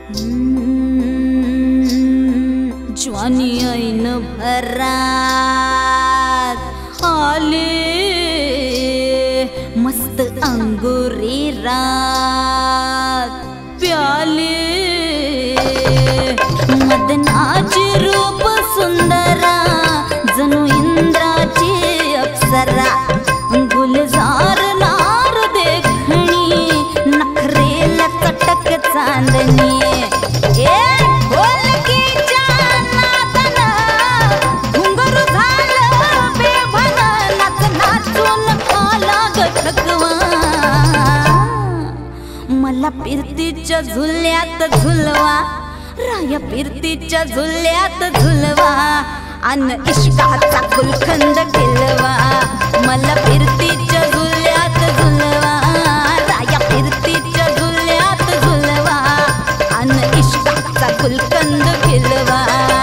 ज्वानी ऐन भरात आले मस्त अंगुरी रात प्याले मदनाची रूप सुंदरा जणू इंद्राची अप्सरा गुलजार नार देखणी नखरेला चटक चांदणी मला पिरतीच्या झुल्यात झुलवा राया पिरतीच्या झुल्यात झुलवा अन इश्काचा गुलकंद केलवा मला पिरतीच्या झुल्यात झुलवा राया पिरतीच्या झुल्यात झुलवा अन इश्काचा गुलकंद केलवा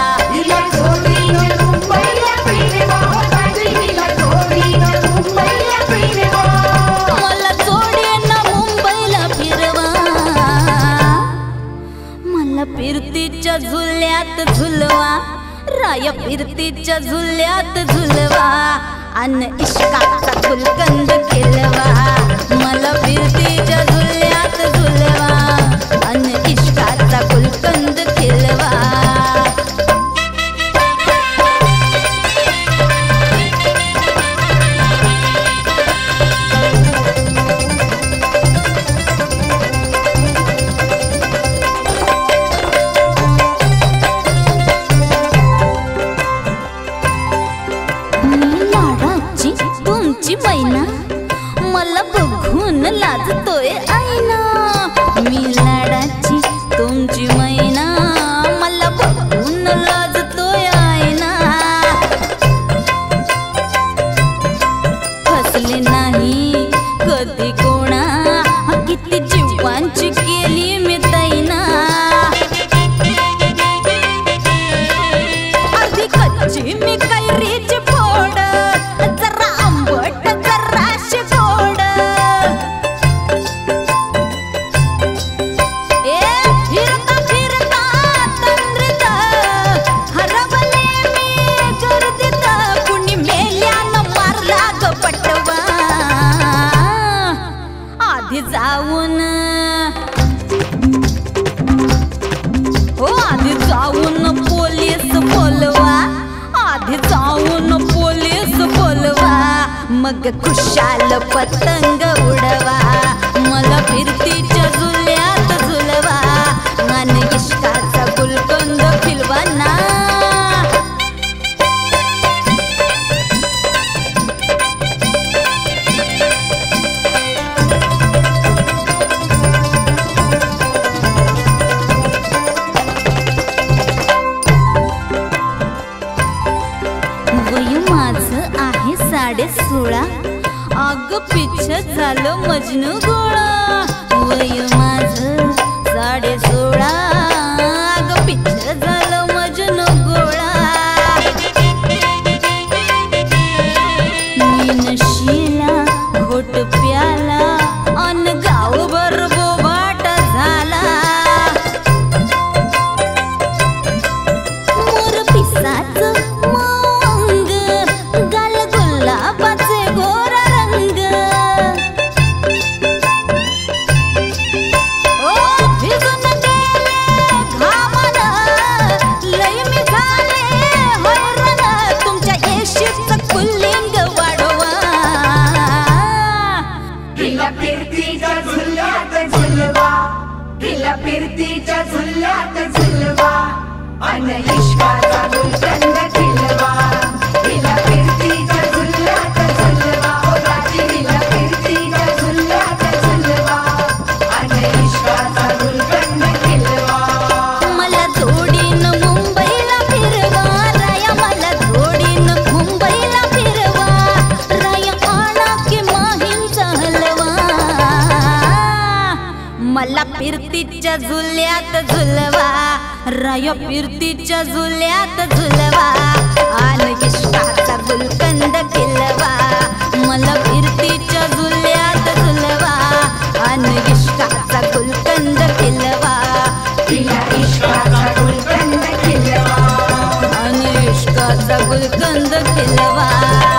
पिरतीच्या झुल्यात झुलवा राया पिरतीच्या झुल्यात झुलवा अन इश्काचा गुलकंद केलवा मला पिरतीच्या झुल्यात झुलवा अन इश्काचा गुलकंद केलवा मैना मला बघून लाजतोय आईना मी लाडाची तुमची मैना मला बघून लाजतोय आईना फसले नाही कधी कोणा किती जीवांची केली मी तैना अर्धी कच्ची मी कैरीची फोड जरा आंबट जराशी गोड फिरता फिरता तंद्रीत हरवले मी गर्दीत कुणी मेल्यानं मारला ग पटवा आधी जाऊन पोलीस बोलवा आधी जाऊन पोलीस बोलवा मग खुशाल पतंग उडवा मला फिरतीच्या झुल्यात झुलवा आणि इश्काचा गुलकंद खिलवा ना आहे 16.5 अग पिच्छ झालं मजनू गोळा वय माझं 16.5 अग पिच्छ झालं मजनू गोळा मी नशीला घोट प्याला अन गावभर बोबाट झाला मोर पिसाचं पिरतीच्या झुल्यात झुलवा अन इश्काचा गुलकंद खिलवा हिला पिरतीच्या झुल्यात झुलवा ओ राजी हिला पिरतीच्या झुल्यात झुलवा अन इश्काचा गुलकंद खिलवा मला जोडीनं मुंबईला फिरवा राया मला जोडीनं मुंबईला फिरवा राया आणा की माहींचा हलवा मला पिरतीच्या झुल्यात झुलवा राया पिरतीच्या झुल्यात झुलवा आणि इश्काचा गुलकंद खिलवा मला पिरतीच्या झुल्यात झुलवा आणि इश्काचा गुलकंद खिलवा इश्काचा गुलकंद खिलवा.